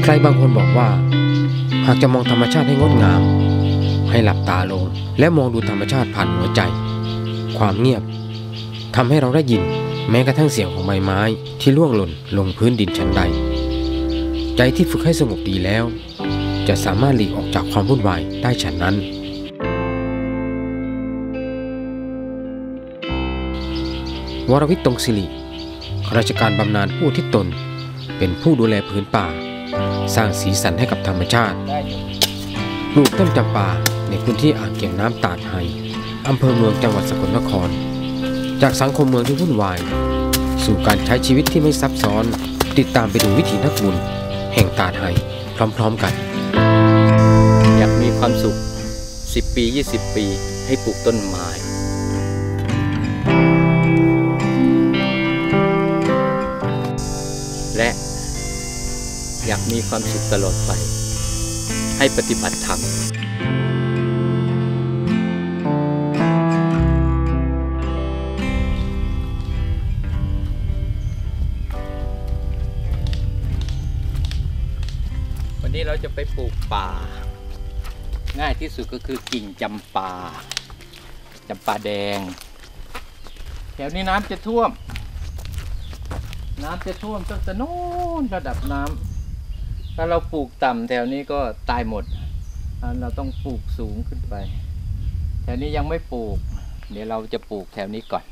ใครบางคนบอกว่าหากจะมองธรรมชาติให้งดงามให้หลับตาลงและมองดูธรรมชาติผ่านหัวใจความเงียบทำให้เราได้ยินแม้กระทั่งเสียงของใบไม้ที่ร่วงหล่นลงพื้นดินชั้นใดใจที่ฝึกให้สงบดีแล้วจะสามารถหลีกออกจากความวุ่นวายได้ฉันนั้นวรวิทย์ ตรงศิริข้าราชการบำนาญผู้ที่ตนเป็นผู้ดูแลพื้นป่าสร้างสีสันให้กับธรรมชาติปลูกต้นจำปาในพื้นที่อ่างเก็บน้ำตาดไฮอำเภอเมืองจังหวัดสกลนครจากสังคมเมืองที่วุ่นวายสู่การใช้ชีวิตที่ไม่ซับซ้อนติดตามไปดูวิถีนักบุญแห่งตาดไฮพร้อมๆกันอยากมีความสุข10 ปี 20 ปีให้ปลูกต้นไม้และอยากมีความสุขตลอดไปให้ปฏิบัติธรรมวันนี้เราจะไปปลูกป่าง่ายที่สุดก็คือกิ่งจำปาแดงแถวนี้น้ำจะท่วมตั้งแต่โน้นระดับน้ำถ้าเราปลูกต่ำแถวนี้ก็ตายหมดเราต้องปลูกสูงขึ้นไปแถวนี้ยังไม่ปลูกเดี๋ยวเราจะปลูกแถวนี้ก่อน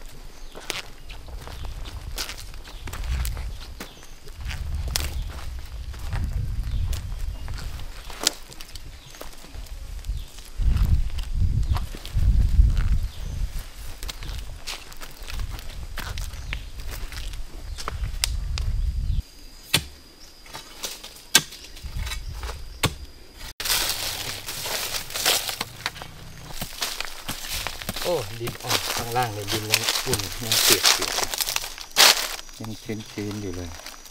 โอ้ดินออกข้างล่างในดินยังอุ่นยังเปียกอยู่ยังชื้นอยู่เลย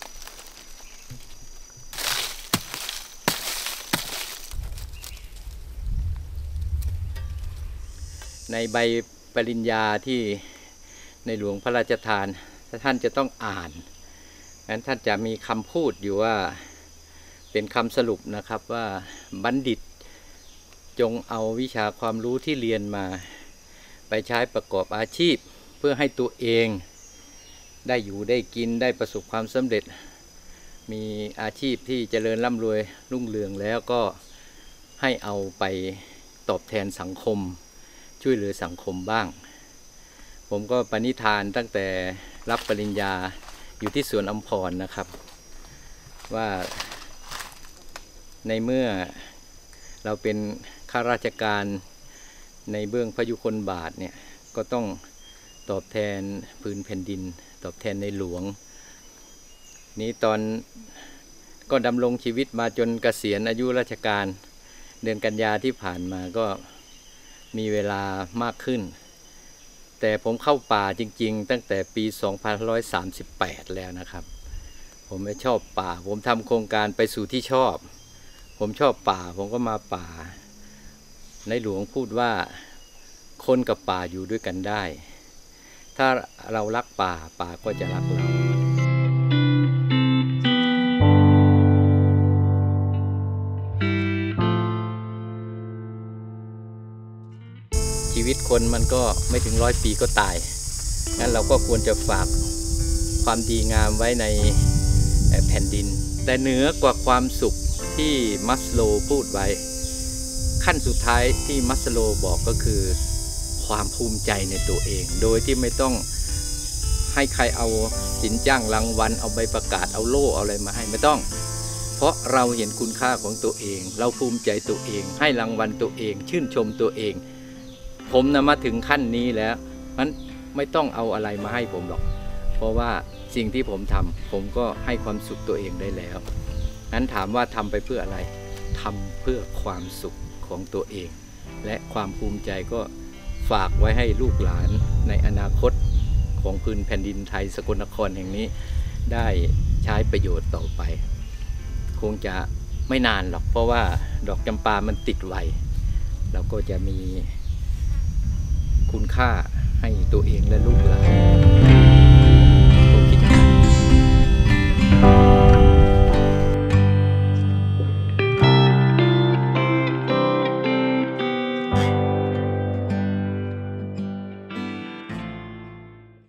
ในใบปริญญาที่ในหลวงพระราชทานท่านจะต้องอ่านงั้นท่านจะมีคำพูดอยู่ว่าเป็นคำสรุปนะครับว่าบัณฑิตจงเอาวิชาความรู้ที่เรียนมาไปใช้ประกอบอาชีพเพื่อให้ตัวเองได้อยู่ได้กินได้ประสบความสำเร็จมีอาชีพที่เจริญร่ำรวยรุ่งเรืองแล้วก็ให้เอาไปตอบแทนสังคมช่วยเหลือสังคมบ้างผมก็ปณิธานตั้งแต่รับปริญญาอยู่ที่สวนอัมพรนะครับว่าในเมื่อเราเป็นข้าราชการในเบื้องพระยุคลบาทเนี่ยก็ต้องตอบแทนพื้นแผ่นดินตอบแทนในหลวงนี้ตอนก็ดำรงชีวิตมาจนเกษียณอายุราชการเดือนกันยาที่ผ่านมาก็มีเวลามากขึ้นแต่ผมเข้าป่าจริงๆตั้งแต่ปี 2538 แล้วนะครับผมไม่ชอบป่าผมทำโครงการไปสู่ที่ชอบผมชอบป่าผมก็มาป่าในหลวงพูดว่าคนกับป่าอยู่ด้วยกันได้ถ้าเรารักป่าป่าก็จะรักเราชีวิตคนมันก็ไม่ถึง100 ปีก็ตายงั้นเราก็ควรจะฝากความดีงามไว้ในแผ่นดินแต่เหนือกว่าความสุขที่มัสโลว์พูดไว้ขั้นสุดท้ายที่มัสโลว์บอกก็คือความภูมิใจในตัวเองโดยที่ไม่ต้องให้ใครเอาสินจ้างรางวัลเอาใบประกาศเอาโล่เอาอะไรมาให้ไม่ต้องเพราะเราเห็นคุณค่าของตัวเองเราภูมิใจตัวเองให้รางวัลตัวเองชื่นชมตัวเองผมนะมาถึงขั้นนี้แล้วมันไม่ต้องเอาอะไรมาให้ผมหรอกเพราะว่าสิ่งที่ผมทำผมก็ให้ความสุขตัวเองได้แล้วนั้นถามว่าทำไปเพื่ออะไรทำเพื่อความสุขของตัวเองและความภูมิใจก็ฝากไว้ให้ลูกหลานในอนาคตของพื้นแผ่นดินไทยสกลนครแห่งนี้ได้ใช้ประโยชน์ต่อไปคงจะไม่นานหรอกเพราะว่าดอกจำปามันติดไวเราก็จะมีคุณค่าให้ตัวเองและลูกหลาน